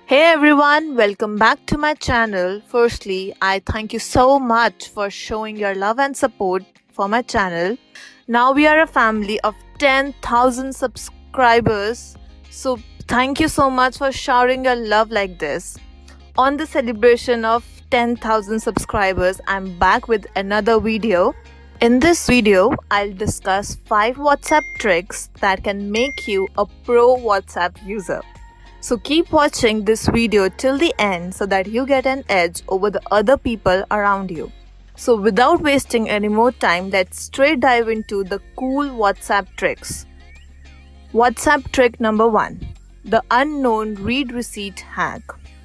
Hey everyone, welcome back to my channel. Firstly, I thank you so much for showing your love and support for my channel. Now we are a family of 10,000 subscribers. So thank you so much for showering your love like this. On the celebration of 10,000 subscribers, I'm back with another video. In this video, I'll discuss 5 WhatsApp tricks that can make you a pro WhatsApp user. So keep watching this video till the end so that you get an edge over the other people around you. So without wasting any more time, let's straight dive into the cool WhatsApp tricks. WhatsApp trick number 1. The unknown read receipt hack.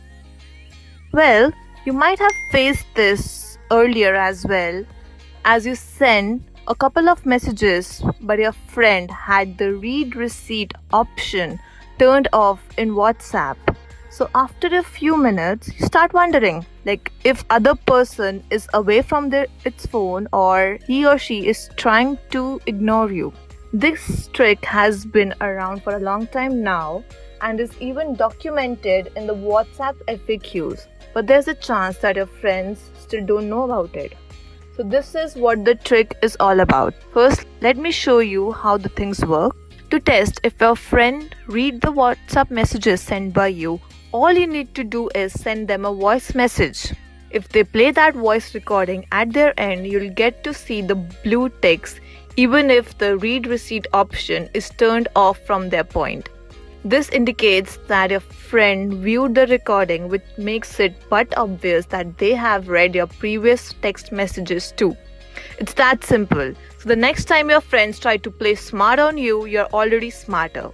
Well, you might have faced this earlier as well, as you send a couple of messages but your friend had the read receipt option turned off in WhatsApp. So after a few minutes, you start wondering if other person is away from its phone or he or she is trying to ignore you. This trick has been around for a long time now and is even documented in the WhatsApp FAQs. But there's a chance that your friends still don't know about it. So this is what the trick is all about. First, let me show you how the things work. To test if your friend read the WhatsApp messages sent by you, all you need to do is send them a voice message. If they play that voice recording at their end, you'll get to see the blue ticks even if the read receipt option is turned off from their point. This indicates that your friend viewed the recording, which makes it but obvious that they have read your previous text messages too. It's that simple. So the next time your friends try to play smart on you, you're already smarter.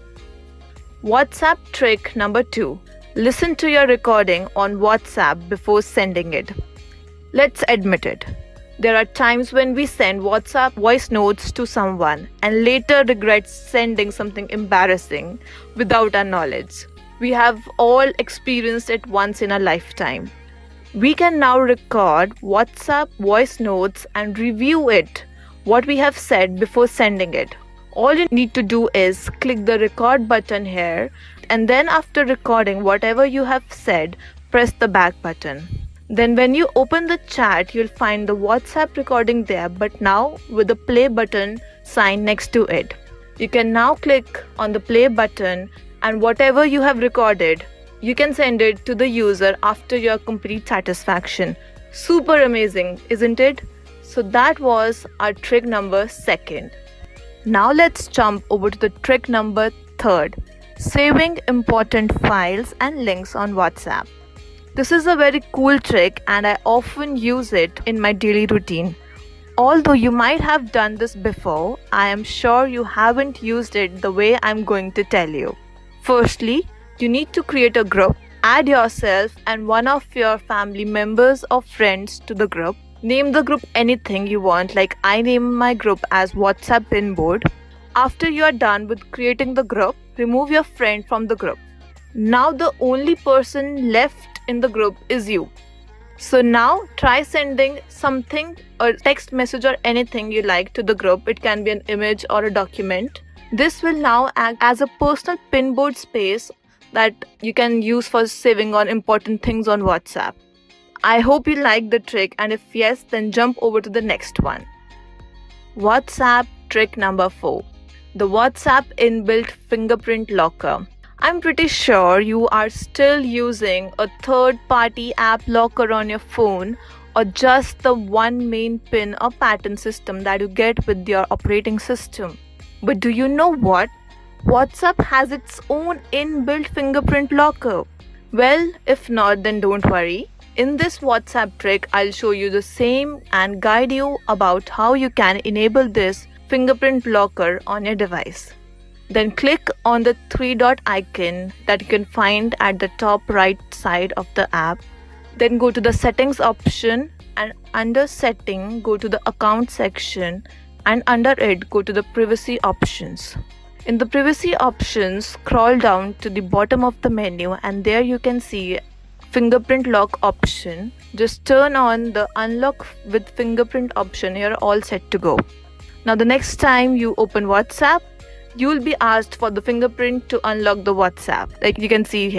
WhatsApp trick number 2. Listen to your recording on WhatsApp before sending it. Let's admit it. There are times when we send WhatsApp voice notes to someone and later regret sending something embarrassing without our knowledge. We have all experienced it once in a lifetime. We can now record WhatsApp voice notes and review it, what we have said before sending it. All you need to do is click the record button here, and then after recording whatever you have said, press the back button. Then when you open the chat, you'll find the WhatsApp recording there, but now with the play button sign next to it. You can now click on the play button and whatever you have recorded, you can send it to the user after your complete satisfaction. Super amazing, isn't it? So that was our trick number 2. Now let's jump over to the trick number 3. Saving important files and links on WhatsApp. This is a very cool trick and I often use it in my daily routine. Although you might have done this before, I am sure you haven't used it the way I'm going to tell you. Firstly, you need to create a group, add yourself and one of your family members or friends to the group. Name the group anything you want, like I name my group as WhatsApp Pinboard. After you are done with creating the group, remove your friend from the group. Now the only person left in the group is you. So now try sending something, a text message or anything you like to the group. It can be an image or a document. This will now act as a personal pinboard space that you can use for saving on important things on WhatsApp. I hope you like the trick, and if yes, then jump over to the next one. WhatsApp trick number 4. The WhatsApp inbuilt fingerprint locker. I'm pretty sure you are still using a third-party app locker on your phone or just the one main pin or pattern system that you get with your operating system. But do you know what? WhatsApp has its own inbuilt fingerprint locker. Well, if not, then don't worry. In this WhatsApp trick, I'll show you the same and guide you about how you can enable this fingerprint locker on your device. Then click on the 3-dot icon that you can find at the top right side of the app. Then go to the settings option and under setting, go to the account section and under it, go to the privacy options. In the privacy options, scroll down to the bottom of the menu and there you can see fingerprint lock option. Just turn on the unlock with fingerprint option. You're all set to go. Now the next time you open WhatsApp, you will be asked for the fingerprint to unlock the WhatsApp, like you can see here.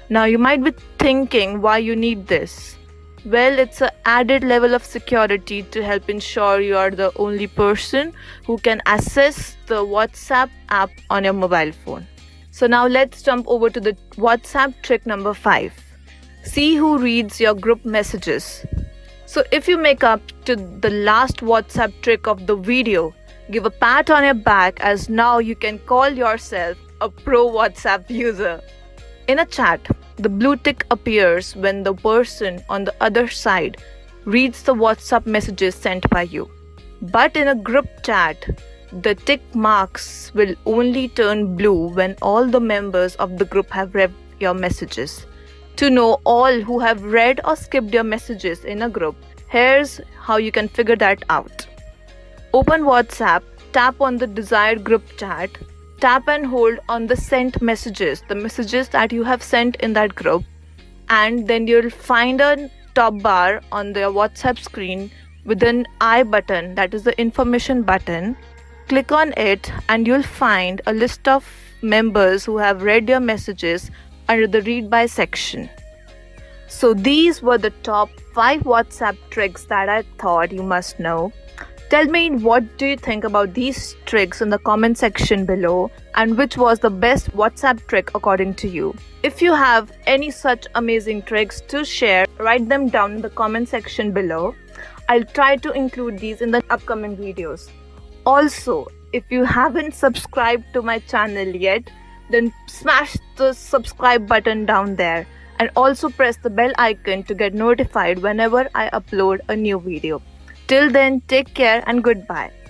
Now you might be thinking why you need this. Well, it's an added level of security to help ensure you are the only person who can access the WhatsApp app on your mobile phone. So now let's jump over to the WhatsApp trick number 5. See who reads your group messages. So if you make up to the last WhatsApp trick of the video, give a pat on your back, as now you can call yourself a pro WhatsApp user. In a chat, the blue tick appears when the person on the other side reads the WhatsApp messages sent by you. But in a group chat, the tick marks will only turn blue when all the members of the group have read your messages. To know all who have read or skipped your messages in a group, here's how you can figure that out. Open WhatsApp, tap on the desired group chat, tap and hold on the sent messages, the messages that you have sent in that group, and then you'll find a top bar on the WhatsApp screen with an I button, that is the information button. Click on it and you'll find a list of members who have read your messages under the read by section. So these were the top 5 WhatsApp tricks that I thought you must know. Tell me, what do you think about these tricks in the comment section below, and which was the best WhatsApp trick according to you? If you have any such amazing tricks to share, write them down in the comment section below. I'll try to include these in the upcoming videos. Also, if you haven't subscribed to my channel yet, then smash the subscribe button down there, and also press the bell icon to get notified whenever I upload a new video. Till then, take care and goodbye.